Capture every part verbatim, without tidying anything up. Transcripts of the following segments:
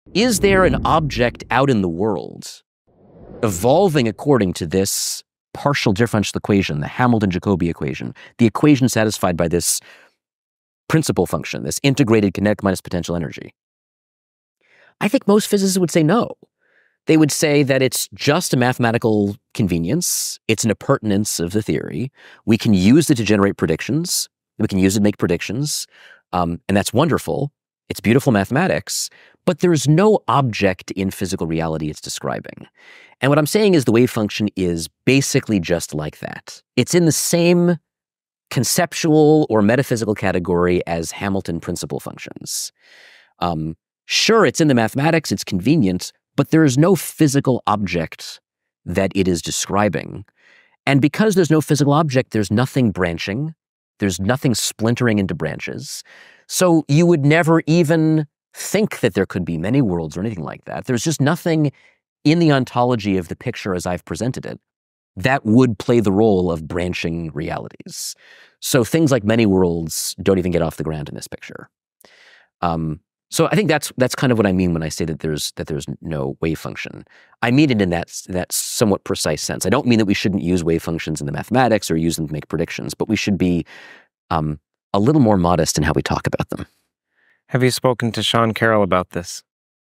is there an object out in the world evolving according to this partial differential equation, the Hamilton-Jacobi equation, the equation satisfied by this principal function, this integrated kinetic minus potential energy? I think most physicists would say no. They would say that it's just a mathematical convenience. It's an appurtenance of the theory. We can use it to generate predictions. We can use it to make predictions. Um, and that's wonderful. It's beautiful mathematics. But there's no object in physical reality it's describing. And what I'm saying is the wave function is basically just like that. It's in the same conceptual or metaphysical category as Hamilton principal functions. Um, sure, it's in the mathematics, it's convenient, but there is no physical object that it is describing. And because there's no physical object, there's nothing branching. There's nothing splintering into branches. So you would never even think that there could be many worlds or anything like that. There's just nothing in the ontology of the picture as I've presented it that would play the role of branching realities. So things like many worlds don't even get off the ground in this picture. Um, so I think that's that's kind of what I mean when I say that there's that there's no wave function. I mean it in that that somewhat precise sense. I don't mean that we shouldn't use wave functions in the mathematics or use them to make predictions, but we should be um, a little more modest in how we talk about them. Have you spoken to Sean Carroll about this?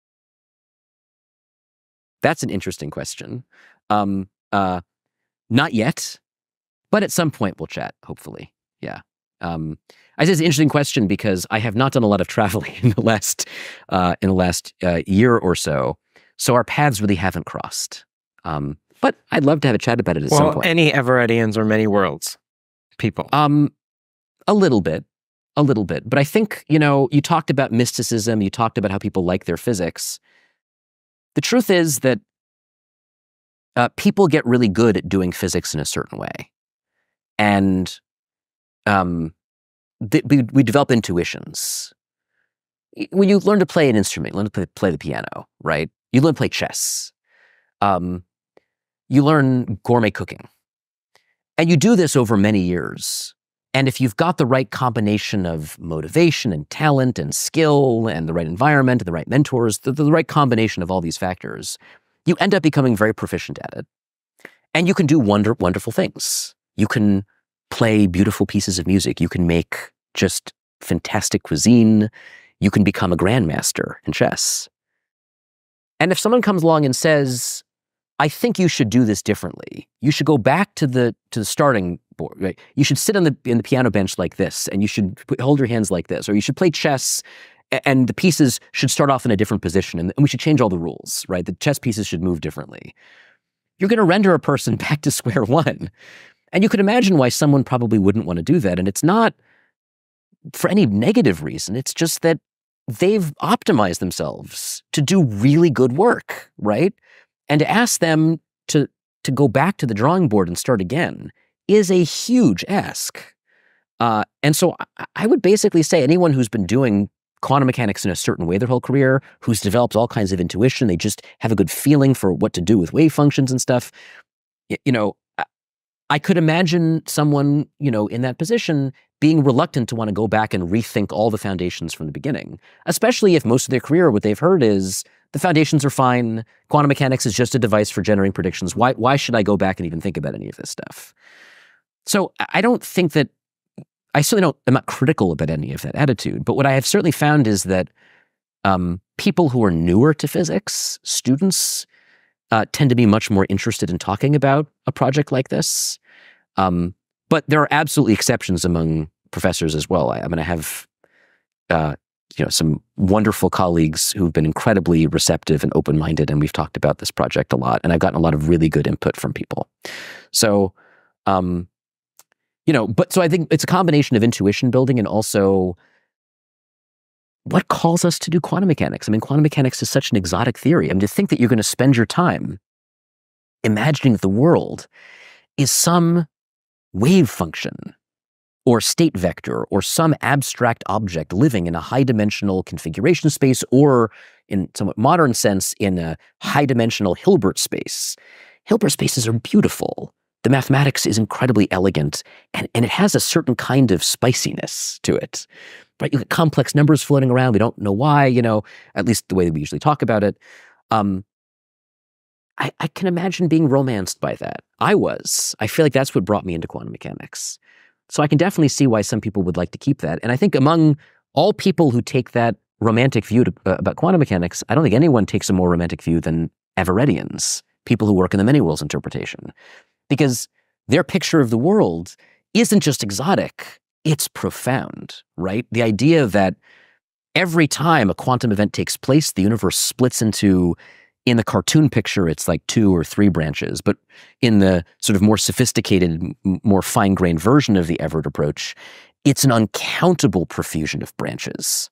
That's an interesting question. Um, uh, not yet, but at some point we'll chat, hopefully. Yeah. Um, I say it's an interesting question because I have not done a lot of traveling in the last uh, in the last uh, year or so, so our paths really haven't crossed. Um, but I'd love to have a chat about it at well, some point. Any Everettians or many worlds people? Um, a little bit, a little bit. But I think, you know, you talked about mysticism. You talked about how people like their physics. The truth is that uh, people get really good at doing physics in a certain way. And um, th we, we develop intuitions. When you learn to play an instrument, you learn to play, play the piano, right? You learn to play chess. Um, you learn gourmet cooking. And you do this over many years. And if you've got the right combination of motivation and talent and skill and the right environment and the right mentors, the, the right combination of all these factors, you end up becoming very proficient at it. And you can do wonder, wonderful things. You can play beautiful pieces of music. You can make just fantastic cuisine. You can become a grandmaster in chess. And if someone comes along and says, I think you should do this differently. You should go back to the to the starting board. Right? You should sit on the in the piano bench like this, and you should put, hold your hands like this, or you should play chess, and the pieces should start off in a different position, and, and we should change all the rules. Right? The chess pieces should move differently. You're going to render a person back to square one, and you could imagine why someone probably wouldn't want to do that. And it's not for any negative reason. It's just that they've optimized themselves to do really good work, right? And to ask them to, to go back to the drawing board and start again is a huge ask. Uh, and so I, I would basically say anyone who's been doing quantum mechanics in a certain way their whole career, who's developed all kinds of intuition, they just have a good feeling for what to do with wave functions and stuff, you, you know, I, I could imagine someone, you know, in that position being reluctant to want to go back and rethink all the foundations from the beginning, especially if most of their career, what they've heard is, the foundations are fine. Quantum mechanics is just a device for generating predictions. Why, why should I go back and even think about any of this stuff? So I don't think that, I certainly don't, I'm not critical about any of that attitude, but what I have certainly found is that um, people who are newer to physics, students, uh, tend to be much more interested in talking about a project like this. Um, but there are absolutely exceptions among professors as well. I, I mean, I have, uh, you know, some wonderful colleagues who've been incredibly receptive and open-minded, and we've talked about this project a lot, and I've gotten a lot of really good input from people. So, um, you know, but so I think it's a combination of intuition building and also what calls us to do quantum mechanics. I mean, quantum mechanics is such an exotic theory. I mean, to think that you're going to spend your time imagining that the world is some wave function or state vector, or some abstract object living in a high-dimensional configuration space, or in somewhat modern sense, in a high-dimensional Hilbert space. Hilbert spaces are beautiful. The mathematics is incredibly elegant, and, and it has a certain kind of spiciness to it. right? You get complex numbers floating around. We don't know why, you know, at least the way that we usually talk about it. Um, I, I can imagine being romanced by that. I was. I feel like that's what brought me into quantum mechanics. So I can definitely see why some people would like to keep that. And I think among all people who take that romantic view to, uh, about quantum mechanics, I don't think anyone takes a more romantic view than Everettians, people who work in the many worlds interpretation. Because their picture of the world isn't just exotic, it's profound, right? The idea that every time a quantum event takes place, the universe splits into, in the cartoon picture, it's like two or three branches, but in the sort of more sophisticated, more fine-grained version of the Everett approach, it's an uncountable profusion of branches.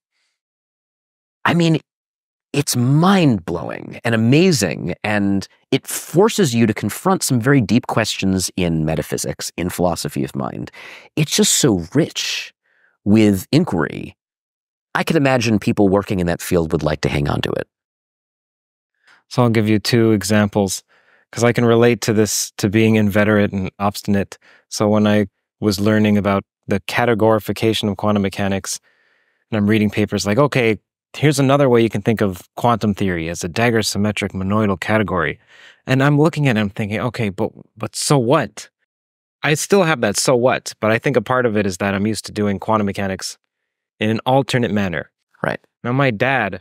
I mean, it's mind-blowing and amazing, and it forces you to confront some very deep questions in metaphysics, in philosophy of mind. It's just so rich with inquiry. I could imagine people working in that field would like to hang on to it. So I'll give you two examples, because I can relate to this, to being inveterate and obstinate. So when I was learning about the categorification of quantum mechanics, and I'm reading papers like, okay, here's another way you can think of quantum theory as a dagger symmetric monoidal category. And I'm looking at it, I'm thinking, okay, but but so what? I still have that so what, but I think a part of it is that I'm used to doing quantum mechanics in an alternate manner. Right. Now my dad,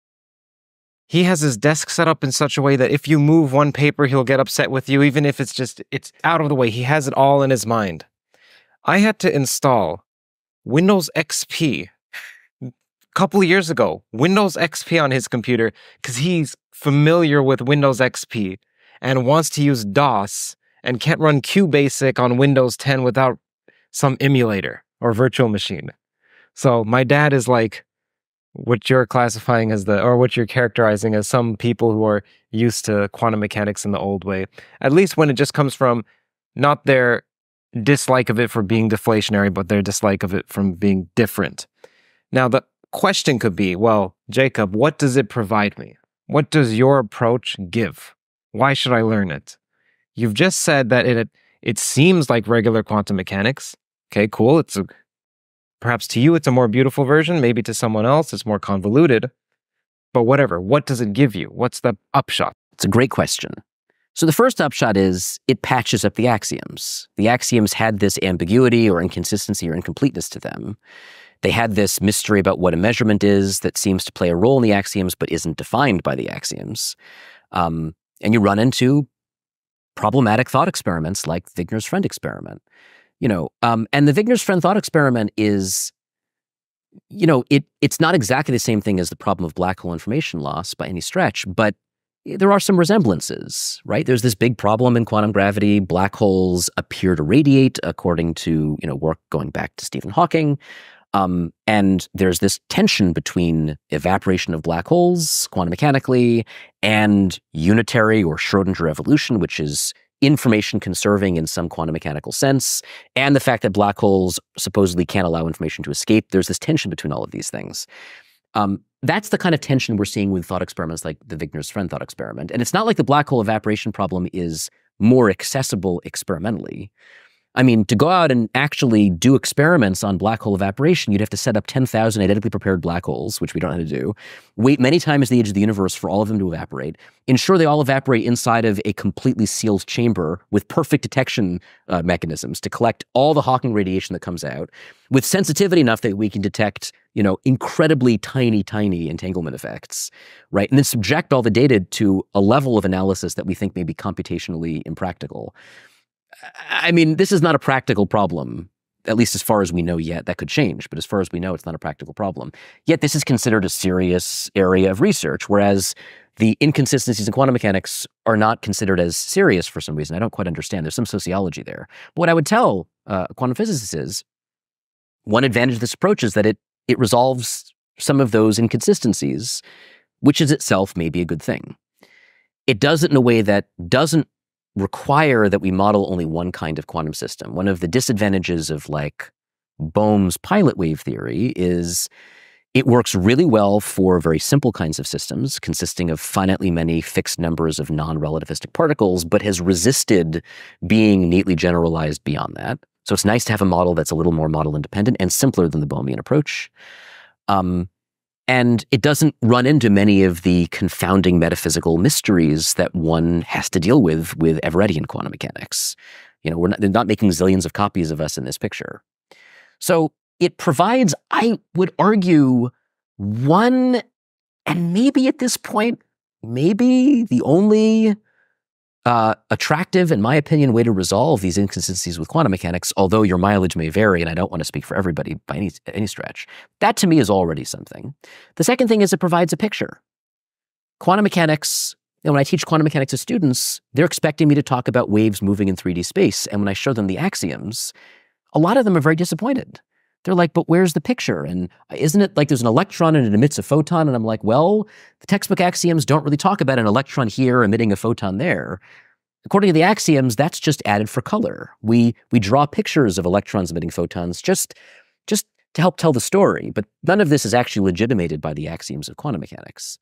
he has his desk set up in such a way that if you move one paper, he'll get upset with you, even if it's just, it's out of the way. He has it all in his mind. I had to install Windows X P a couple of years ago, Windows X P on his computer, because he's familiar with Windows X P and wants to use DOS and can't run QBasic on Windows ten without some emulator or virtual machine. So my dad is like what you're classifying as the, or what you're characterizing as some people who are used to quantum mechanics in the old way, at least when it just comes from not their dislike of it for being deflationary, but their dislike of it from being different. Now, the question could be, well, Jacob, what does it provide me? What does your approach give? Why should I learn it? You've just said that it it seems like regular quantum mechanics. Okay, cool. It's a, perhaps to you, it's a more beautiful version. Maybe to someone else, it's more convoluted. But whatever, what does it give you? What's the upshot? It's a great question. So the first upshot is it patches up the axioms. The axioms had this ambiguity or inconsistency or incompleteness to them. They had this mystery about what a measurement is that seems to play a role in the axioms but isn't defined by the axioms. Um, and you run into problematic thought experiments like Wigner's friend experiment. You know, um, and the Wigner's friend thought experiment is, you know, it it's not exactly the same thing as the problem of black hole information loss by any stretch, but there are some resemblances, right? There's this big problem in quantum gravity. Black holes appear to radiate, according to, you know, work going back to Stephen Hawking. Um, and there's this tension between evaporation of black holes, quantum mechanically, and unitary or Schrodinger evolution, which is information conserving in some quantum mechanical sense, and the fact that black holes supposedly can't allow information to escape. There's this tension between all of these things. Um, that's the kind of tension we're seeing with thought experiments like the Wigner's friend thought experiment. And it's not like the black hole evaporation problem is more accessible experimentally. I mean, to go out and actually do experiments on black hole evaporation, you'd have to set up ten thousand identically prepared black holes, which we don't know how to do, wait many times the age of the universe for all of them to evaporate, ensure they all evaporate inside of a completely sealed chamber with perfect detection uh, mechanisms to collect all the Hawking radiation that comes out, with sensitivity enough that we can detect, you know, incredibly tiny, tiny entanglement effects, right? And then subject all the data to a level of analysis that we think may be computationally impractical. I mean, this is not a practical problem, at least as far as we know yet. That could change, but as far as we know, it's not a practical problem. Yet this is considered a serious area of research, whereas the inconsistencies in quantum mechanics are not considered as serious for some reason. I don't quite understand. There's some sociology there. But what I would tell uh, quantum physicists is, one advantage of this approach is that it it resolves some of those inconsistencies, which is itself maybe a good thing. It does it in a way that doesn't require that we model only one kind of quantum system. One of the disadvantages of like Bohm's pilot wave theory is it works really well for very simple kinds of systems consisting of finitely many fixed numbers of non-relativistic particles, but has resisted being neatly generalized beyond that. So it's nice to have a model that's a little more model independent and simpler than the Bohmian approach. Um, and it doesn't run into many of the confounding metaphysical mysteries that one has to deal with with Everettian quantum mechanics. You know, we're not, they're not making zillions of copies of us in this picture. So it provides, I would argue, one, and maybe at this point, maybe the only uh, attractive, in my opinion, way to resolve these inconsistencies with quantum mechanics, although your mileage may vary, and I don't want to speak for everybody by any, any stretch. That, to me, is already something. The second thing is it provides a picture. Quantum mechanics, you know, when I teach quantum mechanics to students, they're expecting me to talk about waves moving in three D space, and when I show them the axioms, a lot of them are very disappointed. They're like, but where's the picture? And isn't it like there's an electron and it emits a photon? And I'm like, well, the textbook axioms don't really talk about an electron here emitting a photon there. According to the axioms, that's just added for color. We we draw pictures of electrons emitting photons just, just to help tell the story, but none of this is actually legitimated by the axioms of quantum mechanics.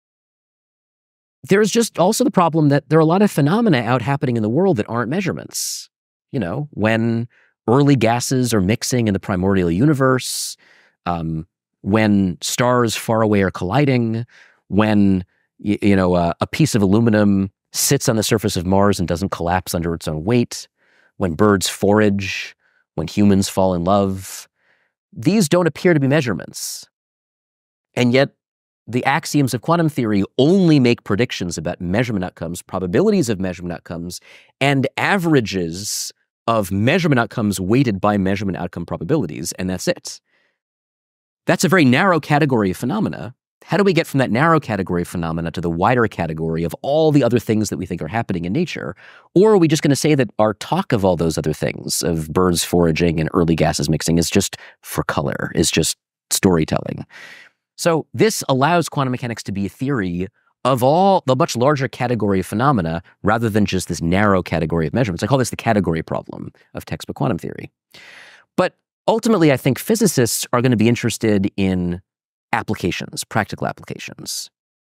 There's just also the problem that there are a lot of phenomena out happening in the world that aren't measurements. You know, when early gases are mixing in the primordial universe, um, when stars far away are colliding, when you, you know uh, a piece of aluminum sits on the surface of Mars and doesn't collapse under its own weight, when birds forage, when humans fall in love. These don't appear to be measurements. And yet, the axioms of quantum theory only make predictions about measurement outcomes, probabilities of measurement outcomes, and averages of measurement outcomes weighted by measurement outcome probabilities, and that's it. That's a very narrow category of phenomena. How do we get from that narrow category of phenomena to the wider category of all the other things that we think are happening in nature? Or are we just going to say that our talk of all those other things, of birds foraging and early gases mixing, is just for color, is just storytelling? So this allows quantum mechanics to be a theory of all the much larger category of phenomena rather than just this narrow category of measurements. I call this the category problem of textbook quantum theory. But ultimately, I think physicists are going to be interested in applications, practical applications.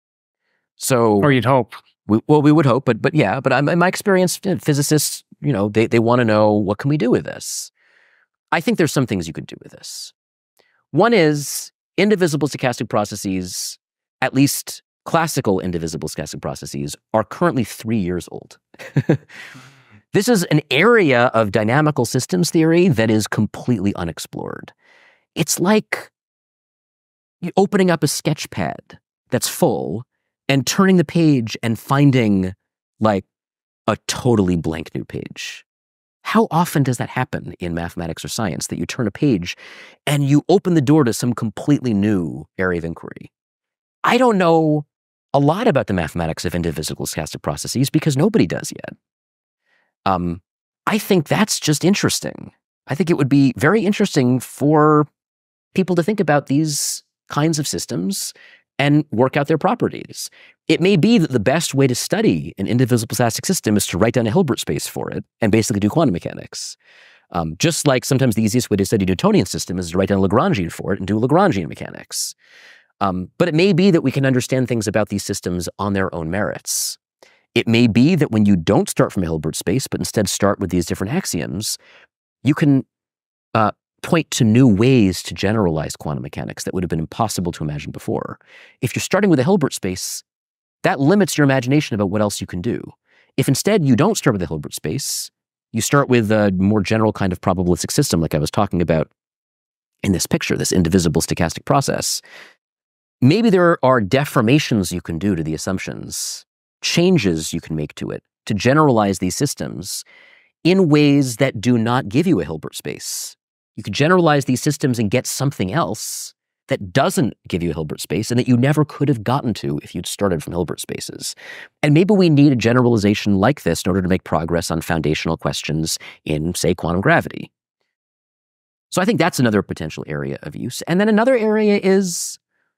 So, or you'd hope. We, well, we would hope, but but yeah, but I'm, in my experience, you know, physicists, you know, they, they want to know, what can we do with this? I think there's some things you could do with this. One is indivisible stochastic processes, at least classical indivisible stochastic processes, are currently three years old. This is an area of dynamical systems theory that is completely unexplored. It's like opening up a sketch pad that's full and turning the page and finding like a totally blank new page. How often does that happen in mathematics or science, that you turn a page and you open the door to some completely new area of inquiry? I don't know a lot about the mathematics of indivisible stochastic processes because nobody does yet. Um, I think that's just interesting. I think it would be very interesting for people to think about these kinds of systems and work out their properties. It may be that the best way to study an indivisible stochastic system is to write down a Hilbert space for it and basically do quantum mechanics. Um, just like sometimes the easiest way to study a Newtonian system is to write down a Lagrangian for it and do Lagrangian mechanics. Um, but it may be that we can understand things about these systems on their own merits. It may be that when you don't start from a Hilbert space, but instead start with these different axioms, you can uh, point to new ways to generalize quantum mechanics that would have been impossible to imagine before. If you're starting with a Hilbert space, that limits your imagination about what else you can do. If instead you don't start with a Hilbert space, you start with a more general kind of probabilistic system like I was talking about in this picture, this indivisible stochastic process, maybe there are deformations you can do to the assumptions, changes you can make to it to generalize these systems in ways that do not give you a Hilbert space. You could generalize these systems and get something else that doesn't give you a Hilbert space and that you never could have gotten to if you'd started from Hilbert spaces. And maybe we need a generalization like this in order to make progress on foundational questions in, say, quantum gravity. So I think that's another potential area of use. And then another area is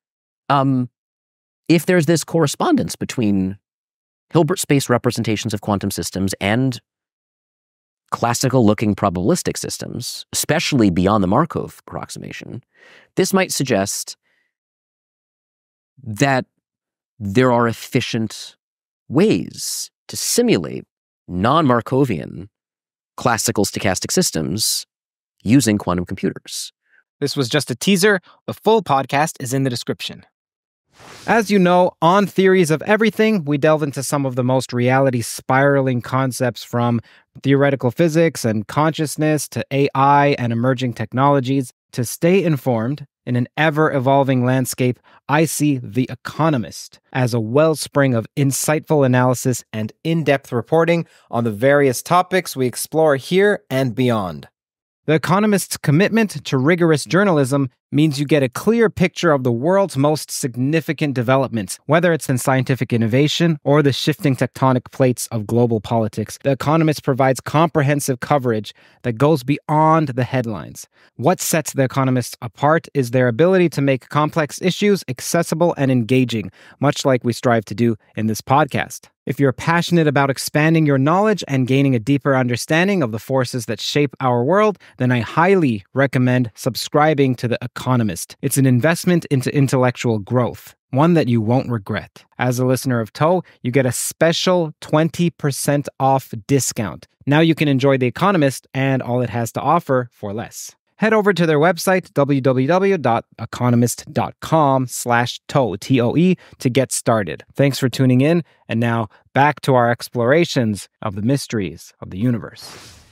um, if there's this correspondence between Hilbert space representations of quantum systems and classical-looking probabilistic systems, especially beyond the Markov approximation, this might suggest that there are efficient ways to simulate non-Markovian classical stochastic systems using quantum computers. This was just a teaser. The full podcast is in the description. As you know, on Theories of Everything, we delve into some of the most reality-spiraling concepts from theoretical physics and consciousness to A I and emerging technologies. To stay informed in an ever-evolving landscape, I see The Economist as a wellspring of insightful analysis and in-depth reporting on the various topics we explore here and beyond. The Economist's commitment to rigorous journalism means you get a clear picture of the world's most significant developments, whether it's in scientific innovation or the shifting tectonic plates of global politics. The Economist provides comprehensive coverage that goes beyond the headlines. What sets The Economist apart is their ability to make complex issues accessible and engaging, much like we strive to do in this podcast. If you're passionate about expanding your knowledge and gaining a deeper understanding of the forces that shape our world, then I highly recommend subscribing to The Economist. It's an investment into intellectual growth, one that you won't regret. As a listener of T O, you get a special twenty percent off discount. Now you can enjoy The Economist and all it has to offer for less. Head over to their website, w w w dot economist dot com slash T O E, T O E, to get started. Thanks for tuning in, and now back to our explorations of the mysteries of the universe.